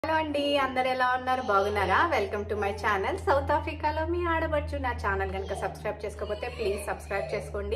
Hello అండి, అందరు ఎలా ఉన్నారు? బాగున్నారా? Welcome to my channel. South ఆఫ్రికాలో మీ ఆడబడుచు. నా ఛానల్ కనుక సబ్స్క్రైబ్ చేసుకోకపోతే ప్లీజ్ సబ్స్క్రైబ్ చేసుకోండి.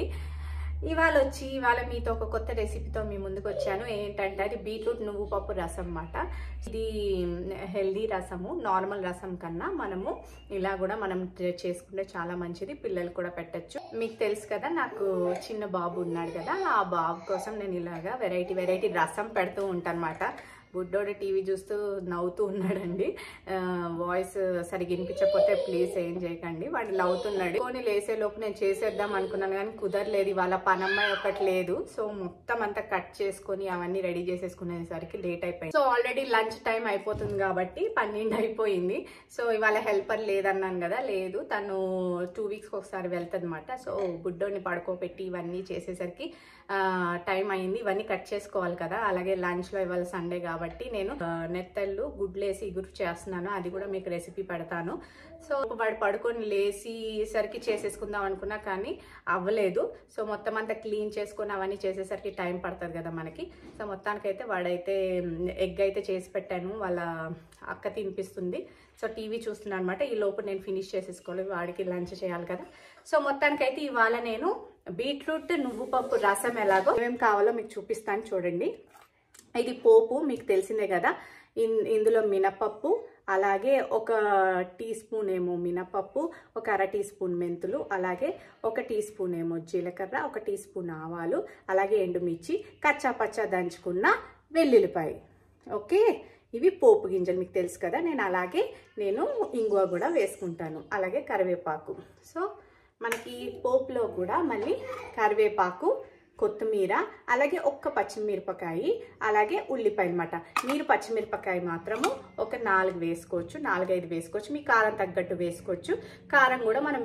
ఇవాళ మీతో ఒక కొత్త రెసిపీతో మీ ముందుకు వచ్చాను. ఏంటంటే అది బీట్రూట్ నువ్వు పప్పు రసం అన్నమాట. ఇది హెల్దీ రసము. నార్మల్ రసం కన్నా మనము ఇలా కూడా మనం చేసుకుంటే చాలా మంచిది. పిల్లలు కూడా పెట్టచ్చు. మీకు తెలుసు కదా, నాకు చిన్న బాబు ఉన్నాడు కదా, ఆ బాబు కోసం నేను ఇలాగా వెరైటీ రసం పెడుతూ ఉంటాను అన్నమాట. బుడ్డోడు టీవీ చూస్తూ నవ్వుతూ ఉన్నాడండి. వాయిస్ సరిగ్గా వినిపించకపోతే ప్లీజ్ ఏం చేయకండి. వాడు నవ్వుతున్నాడు. కొన్ని లేసేలోపు నేను చేసేద్దాం అనుకున్నాను కానీ కుదరలేదు. ఇవాళ పనమ్మాయి ఒకటి లేదు. సో మొత్తం అంతా కట్ చేసుకొని అవన్నీ రెడీ చేసేసుకునేసరికి లేట్ అయిపోయింది. సో ఆల్రెడీ లంచ్ టైం అయిపోతుంది కాబట్టి 12 అయిపోయింది. సో ఇవాళ హెల్పర్ లేదన్నాను కదా, లేదు, తను 2 వీక్స్కి ఒకసారి వెళ్తుంది అన్నమాట. సో బుడ్డోని పడుకోబెట్టి ఇవన్నీ చేసేసరికి టైం అయింది. ఇవన్నీ కట్ చేసుకోవాలి కదా. అలాగే లంచ్లో ఇవాళ సండే కాబట్టి నేను నెత్తళ్ళు గుడ్లేసి ఇగురు చేస్తున్నాను. అది కూడా మీకు రెసిపీ పెడతాను. సో వాడు పడుకొని లేసేసరికి చేసేసుకుందాం అనుకున్నా కానీ అవ్వలేదు. సో మొత్తం అంతా క్లీన్ చేసుకొని అవన్నీ చేసేసరికి టైం పడుతుంది కదా మనకి. సో మొత్తానికైతే వాడైతే ఎగ్ అయితే చేసి పెట్టాను. వాళ్ళ అక్క తినిపిస్తుంది. సో టీవీ చూస్తున్నాను అనమాట. ఈ లోపు నేను ఫినిష్ చేసేసుకోవాలి, వాడికి లంచ్ చేయాలి కదా. సో మొత్తానికైతే ఇవాళ నేను బీట్రూట్ నువ్వు పప్పు రసం ఎలాగో ఏమేమి కావాలో మీకు చూపిస్తాను చూడండి. ఇది పోపు మీకు తెలిసిందే కదా. ఇందులో మినపప్పు, అలాగే 1 టీ స్పూన్ ఏమో మినపప్పు, 1 అర టీ స్పూన్ మెంతులు, అలాగే 1 టీ స్పూన్ ఏమో జీలకర్ర, 1 టీ స్పూన్ ఆవాలు, అలాగే ఎండుమిర్చి, కచ్చా పచ్చా దంచుకున్న వెల్లుల్లిపాయ. ఓకే, ఇవి పోపు గింజలు మీకు తెలుసు కదా. నేను ఇంగువ కూడా వేసుకుంటాను, అలాగే కరివేపాకు. సో మనకి పోపులో కూడా మళ్ళీ కరివేపాకు, కొత్తిమీర, అలాగే 1 పచ్చిమిరపకాయ, అలాగే ఉల్లిపాయ అనమాట. మీరు పచ్చిమిరపకాయ మాత్రము ఒక 4 వేసుకోవచ్చు, 4-5 వేసుకోవచ్చు. మీ కారం తగ్గట్టు వేసుకోవచ్చు. కారం కూడా మనం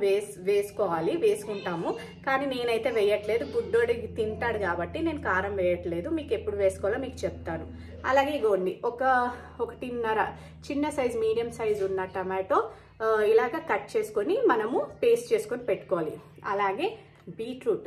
వేసుకుంటాము. కానీ నేనైతే వేయట్లేదు. బుడ్డోడికి తింటాడు కాబట్టి నేను కారం వేయట్లేదు. మీకు ఎప్పుడు వేసుకోవాలో మీకు చెప్తాను. అలాగే ఇగోండి 1.5 చిన్న సైజ్ మీడియం సైజ్ ఉన్న టమాటో ఇలాగ కట్ చేసుకొని మనము పేస్ట్ చేసుకొని పెట్టుకోవాలి. అలాగే బీట్రూట్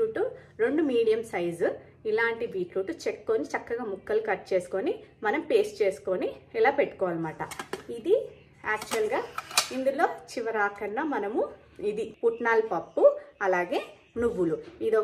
2 మీడియం సైజు ఇలాంటి బీట్రూట్ చెక్కొని చక్కగా ముక్కలు కట్ చేసుకొని మనం పేస్ట్ చేసుకొని ఇలా పెట్టుకోవాలన్నమాట. ఇది యాక్చువల్గా ఇందులో చివరాకన్నా మనము ఇది పుట్నాల పప్పు, అలాగే నువ్వులు, ఇది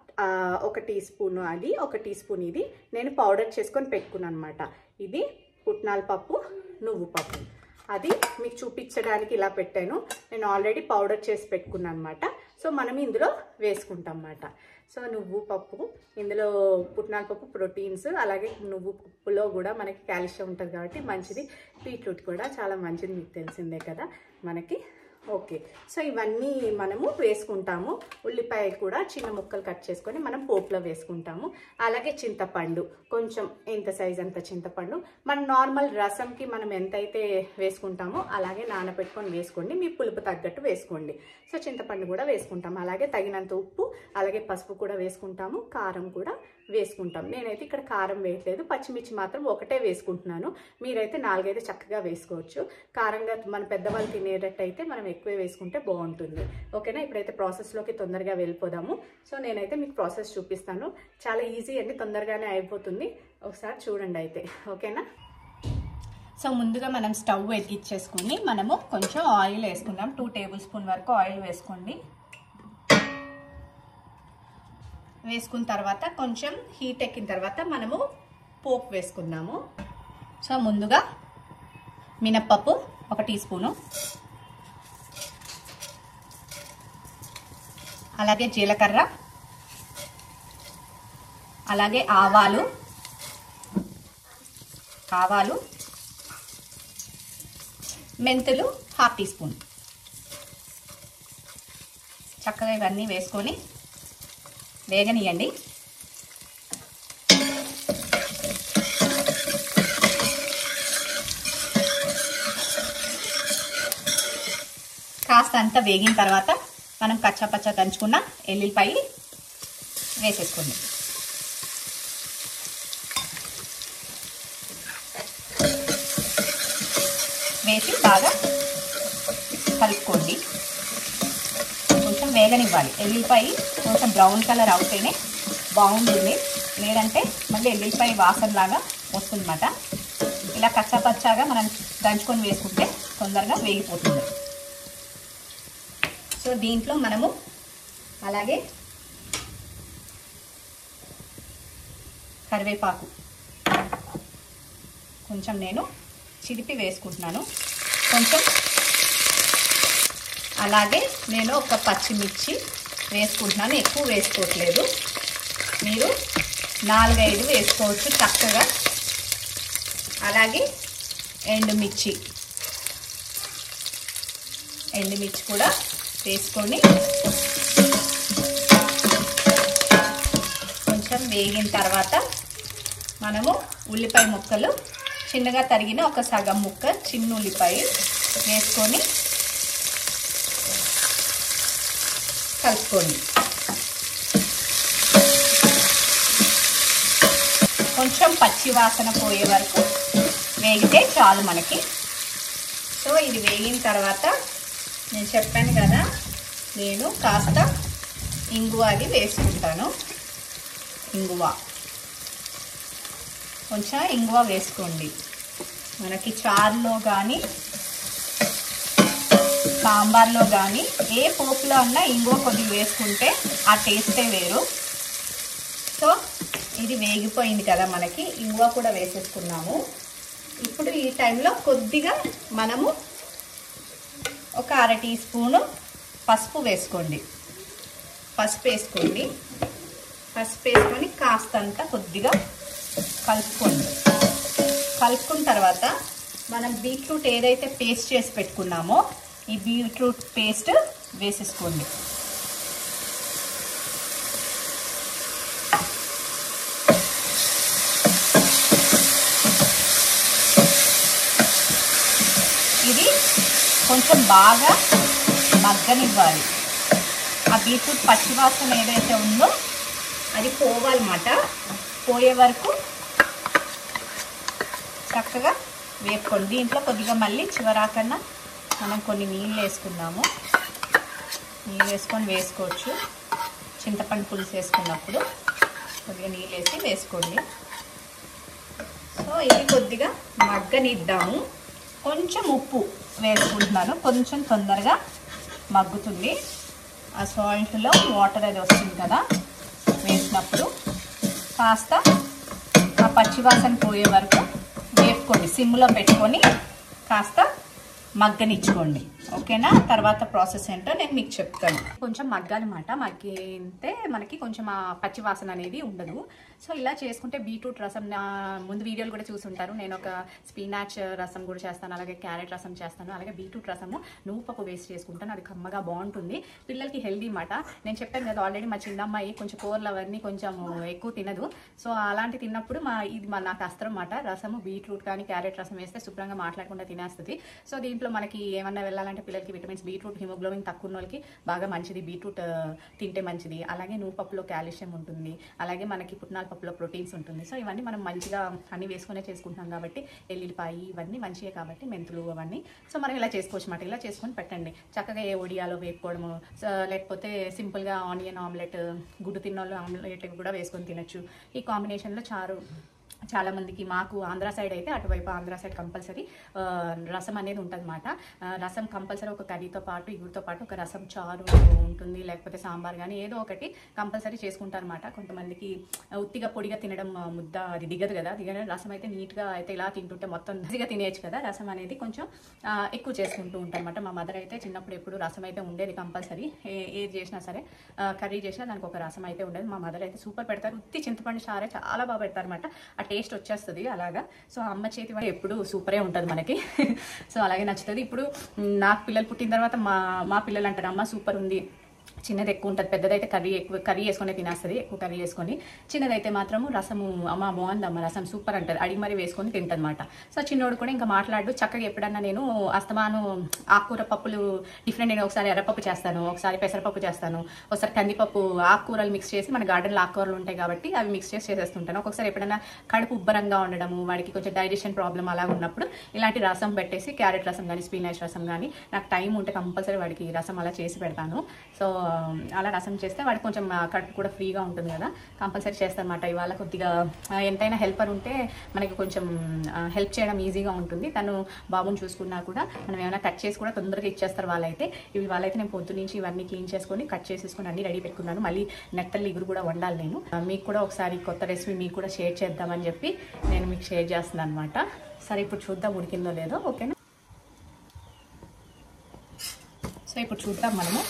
ఒక టీ స్పూన్, అది 1 టీ స్పూన్ ఇది నేను పౌడర్ చేసుకొని పెట్టుకున్నాను అనమాట. ఇది పుట్నాల పప్పు, నువ్వు పప్పు. అది మీకు చూపించడానికి ఇలా పెట్టాను. నేను ఆల్రెడీ పౌడర్ చేసి పెట్టుకున్నాను అనమాట. సో మనం ఇందులో వేసుకుంటాం అన్నమాట. సో నువ్వు పప్పు, ఇందులో పుట్నాల పప్పు ప్రోటీన్స్, అలాగే నువ్వు పప్పులో కూడా మనకి కాల్షియం ఉంటుంది కాబట్టి మంచిది. బీట్రూట్ కూడా చాలా మంచిది, మీకు తెలిసిందే కదా మనకి. ఓకే, సో ఇవన్నీ మనము వేసుకుంటాము. ఉల్లిపాయ కూడా చిన్న ముక్కలు కట్ చేసుకొని మనం పోపులో వేసుకుంటాము. అలాగే చింతపండు, కొంచెం ఎంత సైజ్ అంత చింతపండు. మన నార్మల్ రసంకి మనం ఎంతైతే వేసుకుంటామో అలాగే నానబెట్టుకొని వేసుకోండి. మీ పులుపు తగ్గట్టు వేసుకోండి. సో చింతపండు కూడా వేసుకుంటాము. అలాగే తగినంత ఉప్పు, అలాగే పసుపు కూడా వేసుకుంటాము. కారం కూడా వేసుకుంటాం. నేనైతే ఇక్కడ కారం వేయట్లేదు. పచ్చిమిర్చి మాత్రం 1 వేసుకుంటున్నాను. మీరైతే 4-5 చక్కగా వేసుకోవచ్చు. కారంగా మన పెద్దవాళ్ళు తినేటట్టయితే మనం ఎక్కువ వేసుకుంటే బాగుంటుంది. ఓకేనా, ఇప్పుడైతే ప్రాసెస్లోకి తొందరగా వెళ్ళిపోదాము. సో నేనైతే మీకు ప్రాసెస్ చూపిస్తాను. చాలా ఈజీ అండి, తొందరగానే అయిపోతుంది. ఒకసారి చూడండి అయితే. ఓకేనా, సో ముందుగా మనం స్టవ్ వెలిగించేసుకొని మనము కొంచెం ఆయిల్ వేసుకుందాం. 2 టేబుల్ స్పూన్ వరకు ఆయిల్ వేసుకోండి. వేసుకున్న తర్వాత కొంచెం హీట్ ఎక్కిన తర్వాత మనము పోపు వేసుకుందాము. సో ముందుగా మినప్పప్పు 1 టీ స్పూను, అలాగే జీలకర్ర, అలాగే ఆవాలు, మెంతులు 1/2 టీ స్పూన్. చక్కగా ఇవన్నీ వేసుకొని వేగనియండి. కాస్త అంతా వేగిన తర్వాత మనం కచ్చాపచ్చా దంచుకున్న ఎల్లుల్లిపాయ వేసేసుకోండి. వేసి బాగా కలుపుకోండి. కొంచెం వేగనివ్వాలి. ఎల్లుల్లిపాయ కొంచెం బ్రౌన్ కలర్ అవుతేనే బాగుంటుంది, లేదంటే మళ్ళీ ఎల్లుల్లిపాయ వాసనలాగా వస్తుందన్నమాట. ఇలా కచ్చాపచ్చాగా మనం దంచుకొని వేసుకుంటే తొందరగా వేగిపోతుంది. సో దీంట్లో మనము అలాగే కరివేపాకు కొంచెం నేను చిదిపి వేసుకుంటున్నాను. కొంచెం అలాగే నేను ఒక పచ్చిమిర్చి వేసుకుంటున్నాను, ఎక్కువ వేసుకోవట్లేదు. మీరు 4-5 వేసుకోవచ్చు చక్కగా. అలాగే ఎండుమిర్చి కూడా వేసుకొని కొంచెం వేగిన తర్వాత మనము ఉల్లిపాయ ముక్కలు చిన్నగా తరిగిన ఒక సగం ముక్క చిన్న ఉల్లిపాయ వేసుకొని కలుపుకోండి. కొంచెం పచ్చి వాసన పోయే వరకు వేగితే చాలు మనకి. సో ఇది వేగిన తర్వాత నేను చెప్పాను కదా, నేను కాస్త ఇంగువ అది వేసుకుంటాను. కొంచెం ఇంగువ వేసుకోండి. మనకి చారులో కానీ సాంబార్లో కానీ ఏ పోపులో అన్నా ఇంగువ కొద్దిగా వేసుకుంటే ఆ టేస్టే వేరు. సో ఇది వేగిపోయింది కదా, మనకి ఇంగువ కూడా వేసేసుకున్నాము. ఇప్పుడు ఈ టైంలో కొద్దిగా మనము ఒక 1/2 టీ స్పూను పసుపు వేసుకోండి. పసుపు వేసుకొని కాస్తంత కొద్దిగా కలుపుకున్న తర్వాత మనం బీట్రూట్ ఏదైతే పేస్ట్ చేసి పెట్టుకున్నామో ఈ బీట్రూట్ పేస్ట్ వేసేసుకోండి. ఇది కొంచెం బాగా మగ్గనివ్వాలి. ఆ బీట్రూట్ పచ్చివాసన ఏదైతే ఉందో అది పోవాలన్నమాట. పోయే వరకు చక్కగా వేపుకోండి. దీంట్లో కొద్దిగా మళ్ళీ చివరాకన్నా మనం కొన్ని నీళ్ళు వేసుకుందాము. నీళ్ళు వేసుకొని వేసుకోవచ్చు. చింతపండు పులుసు వేసుకున్నప్పుడు కొద్దిగా నీళ్ళు వేసి వేసుకోండి. సో ఇది కొద్దిగా మగ్గనిద్దాము. కొంచెం ఉప్పు వేసుకుంటున్నాను, కొంచెం తొందరగా మగ్గుతుంది. ఆ సాల్ట్లో వాటర్ అది వస్తుంది కదా, వేసినప్పుడు కాస్త ఆ పచ్చివాసన పోయే వరకు వేపుకోండి. సిమ్లో పెట్టుకొని కాస్త మగ్గనిచ్చుకోండి. ఓకేనా? తర్వాత ప్రాసెస్ ఏంటో నేను మీకు చెప్తాను. కొంచెం మగ్గాలన్నమాట. మగ్గితే మనకి కొంచెం ఆ పచ్చి వాసన అనేది ఉండదు. సో ఇలా చేసుకుంటే బీట్రూట్ రసం ముందు వీడియోలు కూడా చూసుంటారు. నేను ఒక స్పినాచ్ రసం కూడా చేస్తాను, అలాగే క్యారెట్ రసం చేస్తాను, అలాగే బీట్రూట్ రసము నువ్వుపప్పు వేస్ట్ చేసుకుంటాను. అది కమ్మగా బాగుంటుంది, పిల్లలకి హెల్దీ అన్నమాట. నేను చెప్పాను కదా ఆల్రెడీ, మా చిన్నమ్మాయి కొంచెం కూరలు అవన్నీ కొంచెం ఎక్కువ తినదు. సో అలాంటి తిన్నప్పుడు ఇది నాకు అస్త్రం అన్నమాట. రసము బీట్రూట్ కానీ క్యారెట్ రసం వేస్తే శుభ్రంగా మాట్లాడకుండా తినేస్తుంది. సో దీంట్లో మనకి ఏమన్నా వెళ్ళాలంటే పిల్లలకి విటమిన్స్, బీట్రూట్ హిమోగ్లోబిన్ తక్కువ ఉన్న వాళ్ళకి బాగా మంచిది, బీట్రూట్ తింటే మంచిది. అలాగే నువ్వుపప్పులో కాల్షియం ఉంటుంది, అలాగే మనకి పుట్నాల పప్పులో ప్రోటీన్స్ ఉంటుంది. సో ఇవన్నీ మనం మంచిగా అన్ని వేసుకునే చేసుకుంటున్నాం కాబట్టి, ఎల్లుల్లిపాయ ఇవన్నీ మంచివే కాబట్టి, మెంతులు అవన్నీ. సో మనం ఇలా చేసుకోవచ్చు అన్నమాట. ఇలా చేసుకొని పెట్టండి చక్కగా. ఏ ఒడియాలో వేపుకోవడము, లేకపోతే సింపుల్గా ఆనియన్ ఆమ్లెట్, గుడ్డు తిన్నోళ్ళు ఆమ్లెట్ కూడా వేసుకొని తినచ్చు. ఈ కాంబినేషన్లో చారు చాలా మందికి, మాకు ఆంధ్ర సైడ్ అయితే అటువైపు ఆంధ్ర సైడ్ కంపల్సరీ రసం అనేది ఉంటుంది అన్నమాట. రసం కంపల్సరీ ఒక కర్రీతో పాటు, ఇగురుతో పాటు ఒక రసం చారు ఉంటుంది, లేకపోతే సాంబార్ కానీ ఏదో ఒకటి కంపల్సరీ చేసుకుంటారు అనమాట. కొంతమందికి ఉత్తిగా పొడిగా తినడం ముద్ద అది దిగదు కదా, దిగడం రసం అయితే నీట్గా అయితే ఇలా తింటుంటే మొత్తం ఈజీగా తినేయచ్చు కదా. రసం అనేది కొంచెం ఎక్కువ చేసుకుంటూ ఉంటారు అనమాట. మా మదర్ అయితే చిన్నప్పుడు ఎప్పుడు రసం అయితే ఉండేది కంపల్సరీ. ఏది చేసినా సరే, కర్రీ చేసినా దానికి ఒక రసం అయితే ఉండేది. మా మదర్ అయితే సూపర్ పెడతారు. ఉత్తి చింతపండు చారే చాలా బాగా పెడతారు అనమాట. టేస్ట్ వచ్చేస్తుంది అలాగా. సో అమ్మ చేతి వంట ఎప్పుడు సూపరే ఉంటుంది మనకి. సో అలాగే నచ్చుతుంది. ఇప్పుడు నాకు పిల్లలు పుట్టిన తర్వాత మా పిల్లలు అంటారు, అమ్మ సూపర్ ఉంది, చిన్నది ఎక్కువ ఉంటుంది, పెద్దదైతే కర్రీ వేసుకొని తినేస్తుంది, ఎక్కువ కర్రీ వేసుకొని. చిన్నదైతే మాత్రము రసము అమ్మ బాగుందమ్మ రసం సూపర్ అంటుంది, అడిగి మరీ వేసుకొని తింటనమాట. సో చిన్నోడు కూడా ఇంకా మాట్లాడు చక్కగా. ఎప్పుడన్నా నేను అస్తమాను ఆకుకూర పప్పులు డిఫరెంట్, నేను ఒకసారి ఎర్రపప్పు చేస్తాను, ఒకసారి పెసరపప్పు చేస్తాను, ఒకసారి కందిపప్పు, ఆకుకూరలు మిక్స్ చేసి, మన గార్డెన్లో ఆకుకూరలు ఉంటాయి కాబట్టి అవి మిక్స్ చేసి చేసేస్తుంటాను. ఒక్కొక్కసారి ఎప్పుడైనా కడుపు ఉబ్బరంగా ఉండడము, వాడికి కొంచెం డైజెషన్ ప్రాబ్లం అలా ఉన్నప్పుడు ఇలాంటి రసం పెట్టేసి, క్యారెట్ రసం కానీ స్పినాచ్ రసం కానీ నాకు టైం ఉంటే కంపల్సరీ వాడికి రసం అలా చేసి పెడతాను. సో అలా రసం చేస్తే వాడికి కొంచెం కడుపు కూడా ఫ్రీగా ఉంటుంది కదా, కంపల్సరీ చేస్తారనమాట. ఇవాళ కొద్దిగా ఎంతైనా హెల్పర్ ఉంటే మనకి కొంచెం హెల్ప్ చేయడం ఈజీగా ఉంటుంది. తను బాబుని చూసుకున్నా కూడా మనం ఏమైనా కట్ చేసి కూడా తొందరగా ఇచ్చేస్తారు వాళ్ళైతే. వాళ్ళైతే నేను పొద్దు నుంచి ఇవన్నీ క్లీన్ చేసుకొని కట్ చేసేసుకొని అన్ని రెడీ పెట్టుకున్నాను. మళ్ళీ నెత్తలు ఇగురు కూడా వండాలి నేను. మీకు కూడా ఒకసారి కొత్త రెసిపీ మీకు కూడా షేర్ చేద్దామని చెప్పి నేను మీకు షేర్ చేస్తున్నాను అనమాట. సరే ఇప్పుడు చూద్దాం ఉడికిందో లేదో. ఓకేనా, సో ఇప్పుడు చూద్దాం మనము.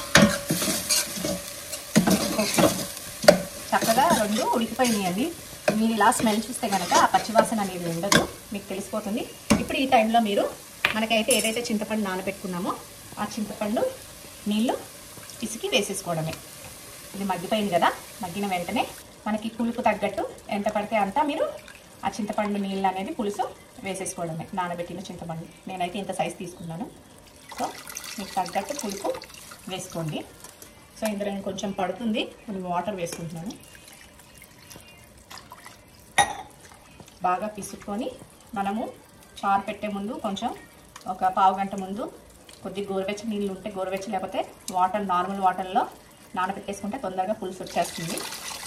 చక్కగా రెండు ఉడికిపోయినాయండి. మీరు ఇలా స్మెల్ చూస్తే కనుక ఆ పచ్చివాసన అనేది ఉండదు, మీకు తెలిసిపోతుంది. ఇప్పుడు ఈ టైంలో మీరు మనకైతే ఏదైతే చింతపండు నానబెట్టుకున్నామో ఆ చింతపండు నీళ్ళు పిసికి వేసేసుకోవడమే. ఇది మగ్గిపోయింది కదా, మగ్గిన వెంటనే మనకి పులుపు తగ్గట్టు ఎంత పడితే అంతా మీరు ఆ చింతపండు నీళ్ళు అనేది పులుసు వేసేసుకోవడమే. నానబెట్టిన చింతపండు నేనైతే ఇంత సైజు తీసుకున్నాను. సో మీకు తగ్గట్టు పులుపు వేసుకోండి. సో ఇందులో నేను కొంచెం పడుతుంది, కొన్ని వాటర్ వేసుకుంటున్నాను. బాగా పిసుక్కొని మనము చారు పెట్టే ముందు కొంచెం ఒక పావు గంట ముందు కొద్ది గోరువెచ్చని నీళ్ళు ఉంటే గోరువెచ్చ, లేకపోతే వాటర్ నార్మల్ వాటర్లో నానబెట్టేసుకుంటే తొందరగా పులుసు వచ్చేస్తుంది.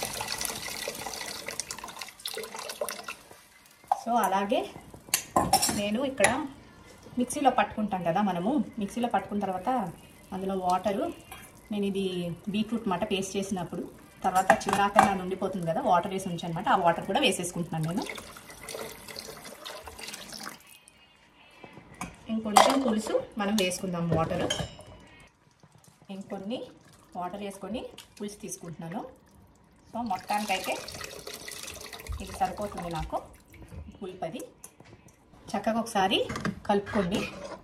సో అలాగే నేను ఇక్కడ మిక్సీలో పట్టుకుంటాం కదా మనము, మిక్సీలో పట్టుకున్న తర్వాత అందులో వాటరు, నేను ఇది బీట్రూట్ మాట పేస్ట్ చేసినప్పుడు తర్వాత చివరాకన్నా ఉండిపోతుంది కదా, వాటర్ వేసి ఉంచనమాట. ఆ వాటర్ కూడా వేసేసుకుంటున్నాను నేను. ఇంకొంచెం పులుసు మనం వేసుకుందాం వాటర్. ఇంకొన్ని వాటర్ వేసుకొని పులుసు తీసుకుంటున్నాను. సో మొత్తానికైతే ఇది సరిపోతుంది నాకు పులుపది. చక్కగా ఒకసారి కలుపుకోండి.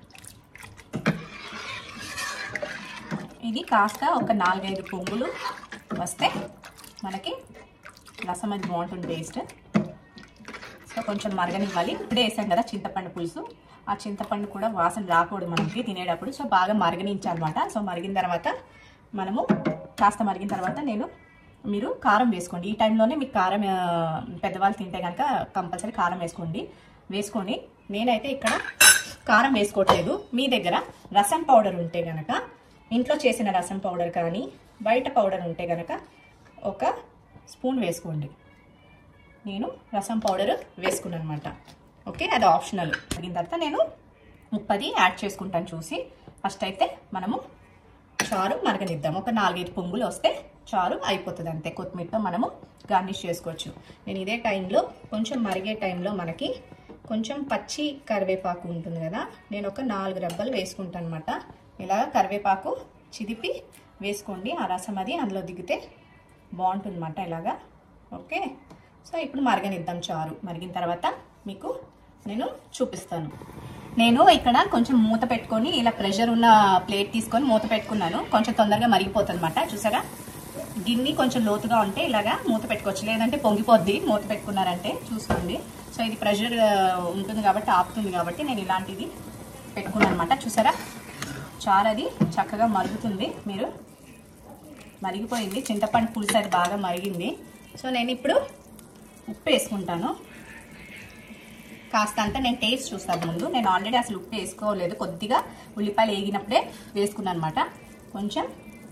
ఇది కాస్త ఒక 4-5 పొంగులు వస్తే మనకి రసం అది బాగుంటుంది టేస్ట్. సో కొంచెం మరగనివ్వాలి. ఇప్పుడే వేసాం కదా చింతపండు పులుసు, ఆ చింతపండు కూడా వాసన రాకూడదు మనకి తినేటప్పుడు. సో బాగా మరగనించాలన్నమాట. సో మరిగిన తర్వాత మనము కాస్త మరిగిన తర్వాత మీరు కారం వేసుకోండి. ఈ టైంలోనే మీకు కారం పెద్దవాళ్ళు తింటే కనుక కంపల్సరీ కారం వేసుకొని నేనైతే ఇక్కడ కారం వేసుకోవట్లేదు. మీ దగ్గర రసం పౌడర్ ఉంటే కనుక, ఇంట్లో చేసిన రసం పౌడర్ కానీ బయట పౌడర్ ఉంటే కనుక 1 స్పూన్ వేసుకోండి. నేను రసం పౌడర్ వేసుకున్నాను అనమాట. ఓకే, అది ఆప్షనల్. తగిన తర్వాత నేను ఉప్పది యాడ్ చేసుకుంటాను చూసి. ఫస్ట్ అయితే మనము చారు మరగనిద్దాం. ఒక 4-5 పొంగులు వస్తే చారు అయిపోతుంది అంతే. కొత్తిమీరతో మనము గార్నిష్ చేసుకోవచ్చు. నేను ఇదే టైంలో కొంచెం మరిగే టైంలో మనకి కొంచెం పచ్చి కరివేపాకు ఉంటుంది కదా, నేను ఒక 4 రెబ్బలు వేసుకుంటాను అనమాట. ఇలా కరివేపాకు చిదిపి వేసుకోండి. ఆ రసం అది అందులో దిగితే బాగుంటుంది అన్నమాట ఇలాగా. ఓకే, సో ఇప్పుడు మరగనిద్దాం చారు. మరిగిన తర్వాత మీకు నేను చూపిస్తాను. నేను ఇక్కడ కొంచెం మూత పెట్టుకొని ఇలా ప్రెషర్ ఉన్న ప్లేట్ తీసుకొని మూత పెట్టుకున్నాను. కొంచెం తొందరగా మరిగిపోతుంది అన్నమాట. చూసారా, గిన్నె కొంచెం లోతుగా ఉంటే ఇలాగా మూత పెట్టుకోవచ్చు, లేదంటే పొంగిపోద్ది మూత పెట్టుకున్నారంటే. చూసుకోండి. సో ఇది ప్రెషర్ ఉంటుంది కాబట్టి ఆపుతుంది కాబట్టి నేను ఇలాంటిది పెట్టుకున్నాను అనమాట. చూసారా, చారు అది చక్కగా మరుగుతుంది. మీరు మరిగిపోయింది, చింతపండు పులుసు అది బాగా మరిగింది. సో నేను ఇప్పుడు ఉప్పు వేసుకుంటాను కాస్త. అంతా నేను టేస్ట్ చూస్తాను ముందు. నేను ఆల్రెడీ అసలు ఉప్పు వేసుకోలేదు, కొద్దిగా ఉల్లిపాయలు వేగినప్పుడే వేసుకున్నాను అనమాట. కొంచెం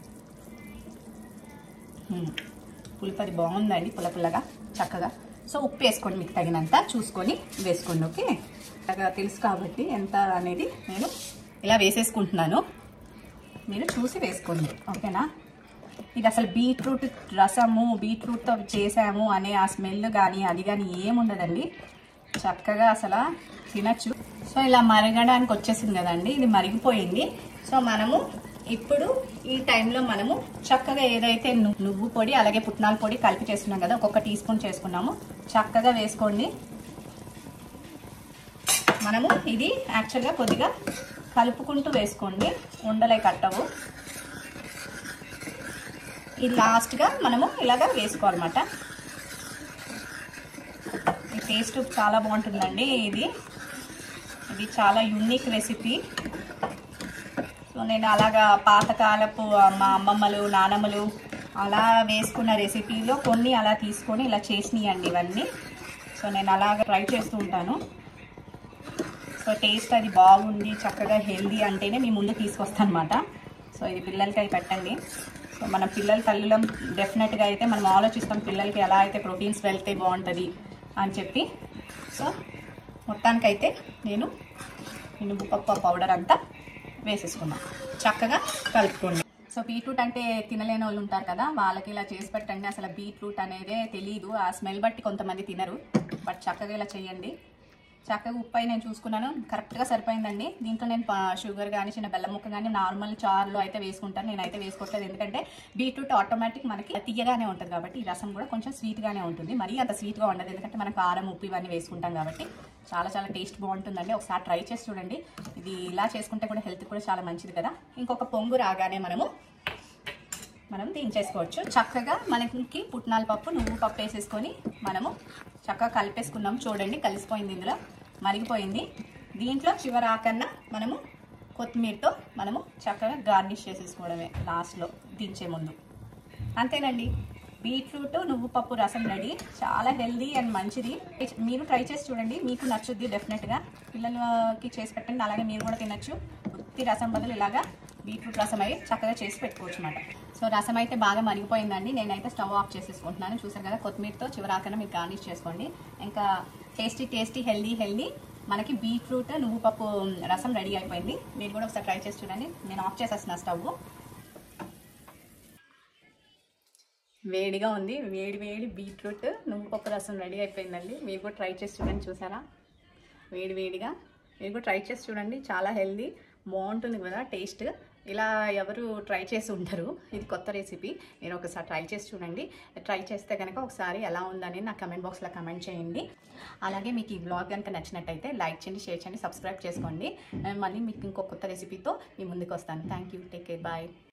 పులుపది బాగుందండి, పుల్లగా చక్కగా. సో ఉప్పు వేసుకోండి, మీకు తగినంత చూసుకొని వేసుకోండి. ఓకే, చక్కగా తెలుసు కాబట్టి ఎంత అనేది నేను ఇలా వేసేసుకుంటున్నాను. మీరు చూసి వేసుకోండి. ఓకేనా, ఇది అసలు బీట్రూట్ రసము, బీట్రూట్తో చేసాము అనే ఆ స్మెల్ కానీ అది కానీ ఏముండదండి. చక్కగా అసలు తినచ్చు. సో ఇలా మరగడానికి వచ్చేసింది కదండి, ఇది మరిగిపోయింది. సో మనము ఇప్పుడు ఈ టైంలో మనము చక్కగా ఏదైతే నువ్వు పొడి అలాగే పుట్నాల పొడి కలిపి చేసుకున్నాం కదా, ఒక్కొక్క టీ స్పూన్ చేసుకున్నాము. చక్కగా వేసుకోండి. మనము ఇది యాక్చువల్గా కొద్దిగా కలుపుకుంటూ వేసుకోండి, ఉండలే కట్టవు. ఇది లాస్ట్గా మనము ఇలాగా వేసుకోవాలన్నమాట. ఈ టేస్ట్ చాలా బాగుంటుందండి. ఇది చాలా యూనిక్ రెసిపీ. సో నేను అలాగా పాతకాలపు మా అమ్మమ్మలు నానమ్మలు అలా వేసుకున్న రెసిపీలో కొన్ని అలా తీసుకొని ఇలా చేసినాయండి ఇవన్నీ. సో నేను అలాగా ట్రై చేస్తూ ఉంటాను. సో టేస్ట్ అది బాగుంది, చక్కగా హెల్దీ అంటేనే మీ ముందు తీసుకొస్తాను అనమాట. సో సో ఇది పిల్లలకి అవి పెట్టండి. సో మన పిల్లల తల్లులం డెఫినెట్గా అయితే మనం ఆలోచిస్తాం పిల్లలకి ఎలా అయితే ప్రోటీన్స్ వెళ్తే బాగుంటుంది అని చెప్పి. సో మొత్తానికైతే నేను మినపప్పు పౌడర్ అంతా వేసేసుకున్నాను. చక్కగా కలుపుకోండి. సో బీట్రూట్ అంటే తినలేని వాళ్ళు ఉంటారు కదా, వాళ్ళకి ఇలా చేసి పెట్టండి. అసలు బీట్రూట్ అనేదే తెలియదు, ఆ స్మెల్ బట్టి కొంతమంది తినరు. బట్ చక్కగా ఇలా చేయండి. చక్కగా ఉప్పు అయి నేను చూసుకున్నాను, కరెక్ట్గా సరిపోయిందండి. దీంట్లో నేను షుగర్ కానీ చిన్న బెల్లం ముక్క కానీ నార్మల్ చారులో అయితే వేసుకుంటాను. నేనైతే వేసుకోవట్లేదు, ఎందుకంటే బీట్రూట్ ఆటోమేటిక్ మనకి తీయగానే ఉంటుంది కాబట్టి ఈ రసం కూడా కొంచెం స్వీట్గానే ఉంటుంది. మరీ అంత స్వీట్గా ఉండదు, ఎందుకంటే మనం కారం ఉప్పు ఇవన్నీ వేసుకుంటాం కాబట్టి. చాలా చాలా టేస్ట్ బాగుంటుందండి. ఒకసారి ట్రై చేసి చూడండి. ఇది ఇలా చేసుకుంటే కూడా హెల్త్ కూడా చాలా మంచిది కదా. ఇంకొక పొంగు రాగానే మనం దించేసుకోవచ్చు. చక్కగా మనకి పుట్నాల పప్పు నువ్వు పప్పు వేసేసుకొని మనము చక్కగా కలిపేసుకున్నాం. చూడండి కలిసిపోయింది, ఇందులో మరిగిపోయింది. దీంట్లో చివరి ఆకన్నా మనము కొత్తిమీరతో మనము చక్కగా గార్నిష్ చేసేసుకోవడమే లాస్ట్లో దించే ముందు. అంతేనండి, బీట్రూట్ నువ్వు పప్పు రసం రెడీ. చాలా హెల్దీ అండ్ మంచిది. మీరు ట్రై చేసి చూడండి, మీకు నచ్చుద్ది డెఫినెట్గా. పిల్లలకి చేసి పెట్టండి, అలాగే మీరు కూడా తినచ్చు. ఉత్తి రసం బదులు ఇలాగా బీట్రూట్ రసం అయి చక్కగా చేసి పెట్టుకోవచ్చు అన్నమాట. సో రసం అయితే బాగా మరిగిపోయిందండి. నేనైతే స్టవ్ ఆఫ్ చేసేసుకుంటున్నాను. చూసారు కదా, కొత్తిమీరతో చివరాకన్నా మీరు గార్నిష్ చేసుకోండి. ఇంకా టేస్టీ హెల్దీ మనకి బీట్రూట్ నువ్వు పప్పు రసం రెడీ అయిపోయింది. మీరు కూడా ఒకసారి ట్రై చేసి చూడండి. నేను ఆఫ్ చేసేస్తున్నా స్టవ్. వేడిగా ఉంది, వేడి బీట్రూట్ నువ్వు పప్పు రసం రెడీ అయిపోయిందండి. మీరు కూడా ట్రై చేసి చూడండి. చూసారా, వేడిగా మీరు కూడా ట్రై చేసి చూడండి. చాలా హెల్దీ, బాగుంటుంది కదా టేస్ట్. ఇలా ఎవరు ట్రై చేసి ఉంటారు, ఇది కొత్త రెసిపీ. మీరు ఒకసారి ట్రై చేసి చూడండి. ట్రై చేస్తే కనుక ఒకసారి ఎలా ఉందని నా కమెంట్ బాక్స్లో కమెంట్ చేయండి. అలాగే మీకు ఈ బ్లాగ్ కనుక నచ్చినట్టయితే లైక్ చేయండి, షేర్ చేయండి, సబ్స్క్రైబ్ చేసుకోండి. మళ్ళీ మీకు ఇంకో కొత్త రెసిపీతో మీ ముందుకు వస్తాను. Thank you, take care, bye.